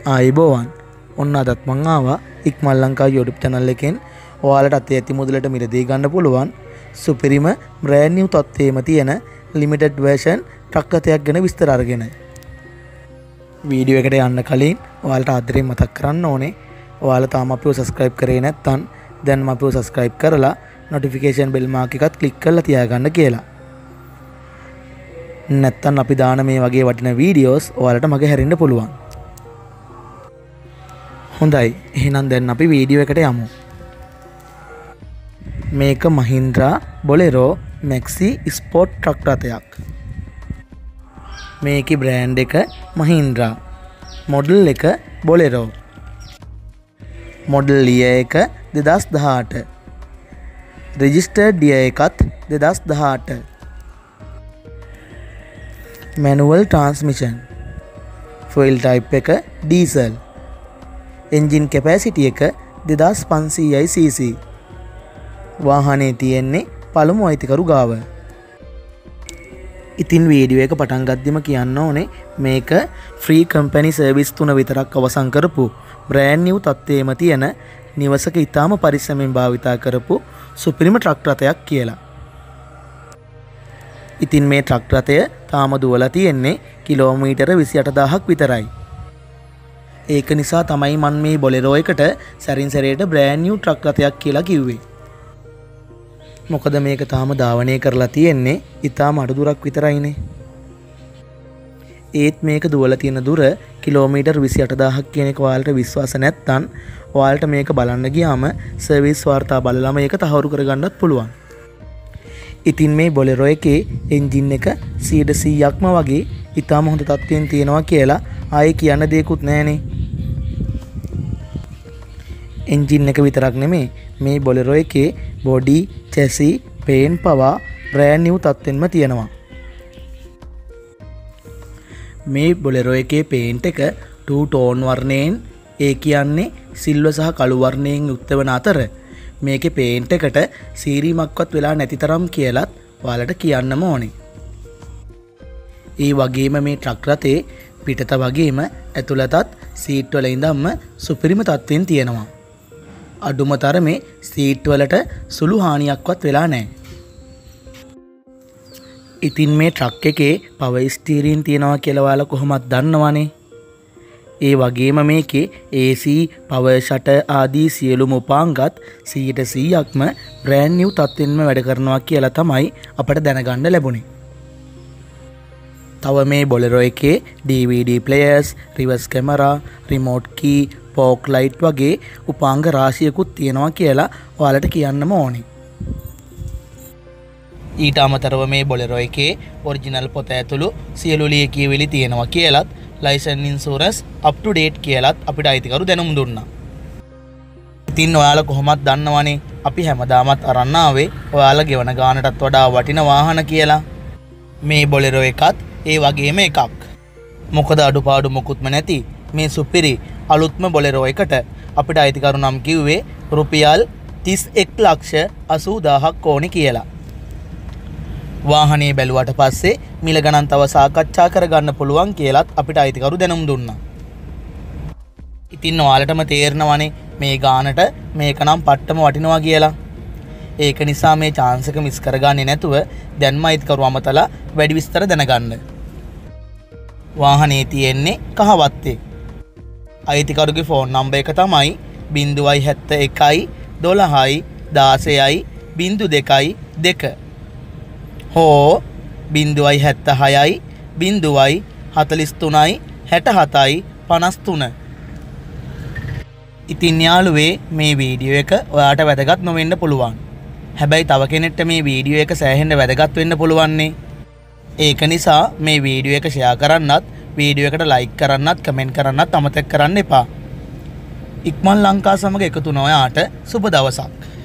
ආයිබෝවන් ඔන්න අදත් මං ආවා ඉක්මල් ලංකා YouTube channel එකෙන් ඔයාලට අතේ ඇති මුදලට මිලදී ගන්න පුළුවන් සුපිරිම brand new තත්ත්වයේම තියෙන limited version ට්‍රක් රථයක් ගැන විස්තර අරගෙන වීඩියෝ එකට යන්න කලින් ඔයාලට ආදරෙන් මතක් කරන්න ඕනේ ඔයාලා තාම අපිව subscribe කරේ නැත්නම් දැන්ම අපිව subscribe කරලා notification bell mark එකත් click කරලා තියාගන්න කියලා නැත්නම් අපි දාන මේ වගේ වටිනා වීඩියෝස් ඔයාලට මගේ හැරෙන්න පුළුවන් හොඳයි එහෙනම් දැන් අපි වීඩියෝ එකට යමු මේක Mahindra Bolero Maxi Sport truck රථයක් මේකේ බ්‍රෑන්ඩ් එක Mahindra මොඩල් එක Bolero මොඩල් year එක 2018 registered year එකත් 2018 manual transmission fuel type එක diesel engine capacity එක 2500 cc වාහනේ තියෙන්නේ පළමු අයිතිකරු ගාව. ඉතින් වීඩියෝ එක පටන් ගද්දිම කියන්න ඕනේ මේක ෆ්‍රී කම්පැනි සර්විස් 3 විතරක් අවසන් කරපු බ්‍රෑන්ඩ් නිව් තත්ත්වයේම තියෙන නිවසක ඉතාම පරිස්සමෙන් භාවිතා කරපු සුපිරිම ට්‍රක් රථයක් කියලා. ඉතින් මේ ට්‍රක් රථය තාම දුවලා තියෙන්නේ කිලෝමීටර 28000ක් විතරයි. ඒක නිසා තමයි මම මේ Bolero එකට සැරින් සැරේට බ්‍රෑන්ඩ් නිව් ට්‍රක් රථයක් කියලා කිව්වේ. මොකද මේක තාම ධාවනය කරලා තියෙන්නේ ඉතාම අඩු දුරක් විතරයිනේ. ඒත් මේක දුවලා තියෙන දුර කිලෝමීටර් 28000ක් කියන එක ඔයාලට විශ්වාස නැත්නම් ඔයාලට මේක බලන්න ගියාම සර්විස් වාර්තා බලලාම ඒක තහවුරු කරගන්නත් පුළුවන්. ඉතින් මේ Bolero එකේ එන්ජින් එක 100%ක්ම වගේ ඉතාම හොඳ තත්ත්වයෙන් තියෙනවා කියලා ආයේ කියන්න දෙයක්වත් නැහනේ. එන්ජින් එක විතරක් නෙමෙයි මේ Bolero එකේ body chassis paint පවා brand new තත්ත්වෙන්ම තියෙනවා. මේ Bolero එකේ paint එක two tone වර්ණයෙන් ඒ කියන්නේ සිල්වර් සහ කළු වර්ණයෙන් යුක්ත වන අතර මේකේ paint එකට සීරීමක්වත් වෙලා නැති තරම් කියලාත් ඔයාලට කියන්නම ඕනේ. ඒ වගේම මේ ට්‍රක් රථේ පිටත වගේම ඇතුළතත් සීට් වල ඉඳන්ම සුපිරිම තත්ත්වෙන් තියෙනවා. අඩුම තරමේ සීට් වලට සුළු හානියක්වත් වෙලා නැහැ. ඉතින් මේ ට්‍රක් එකේ පවර් ස්ටීරින් තියනවා කියලා ඔයාලා කොහොමද දන්නවනේ. ඒ වගේම මේකේ AC, පවර් ෂටර් ආදී සියලුම උපාංගත් 100%ක්ම බ්‍රෑන්ඩ් නිව් තත්ත්වෙන්ම වැඩ කරනවා කියලා තමයි අපට දැනගන්න ලැබුණේ. තව මේ Bolero එකේ DVD players, reverse camera, remote key, fog light වගේ උපාංග රාශියකුත් තියෙනවා කියලා ඔයාලට කියන්නම ඕනේ. ඊට අමතරව මේ Bolero එකේ ඔරිජිනල් පොත ඇතුළු සියලු ලියකියවිලි තියෙනවා කියලත් license insurance up to date කියලත් අපිට අයිතිකරු දැනුම් දුන්නා. ඉතින් ඔයාලා කොහොමද දන්නවනේ අපි හැමදාමත් අරන් ආවේ ඔයාලා ගෙවන ගානටත් වඩා වටින වාහන කියලා. මේ Bolero එකත් ඒ වගේම එකක්. මොකද අඩුපාඩු මොකුත්ම නැති මේ සුපිරි අලුත්ම Bolero එකට අපිට අයිතිකරු නම් කිව්වේ රුපියල් 31,80,000ක් ඕනේ කියලා. වාහනේ බැලුවට පස්සේ මිල ගණන් තව සාකච්ඡා කරගන්න පුළුවන් කියලාත් අපිට අයිතිකරු දැනුම් දුන්නා. ඉතින් ඔයාලටම තේරෙනවනේ මේ ගානට මේක නම් පට්ටම වටිනවා කියලා. ඒක නිසා මේ chance එක මිස් කරගන්නේ නැතුව දැන්ම අයිතිකරු අමතලා වැඩි විස්තර දැනගන්න. වාහනේ තියෙන්නේ කහවත්තේ. අයිතිකරුගේ ෆෝන් නම්බර් එක තමයි 071 12 16 02 හෝ 076 043 67 53. ඉතින් යාළුවේ මේ වීඩියෝ එක ඔයාට වැදගත් නොවෙන්න පුළුවන්. හැබැයි තව කෙනෙක්ට මේ වීඩියෝ එක සෑහෙන්න වැදගත් වෙන්න පුළුවන්නේ. ඒක නිසා මේ වීඩියෝ එක ෂෙයා කරන්නත්, වීඩියෝ එකට ලයික් කරන්නත්, කමෙන්ට් කරන්නත් අමතක කරන්න එපා. ඉක්මන් ලංකා සමග එකතු වන ඔයාට සුබ දවසක්.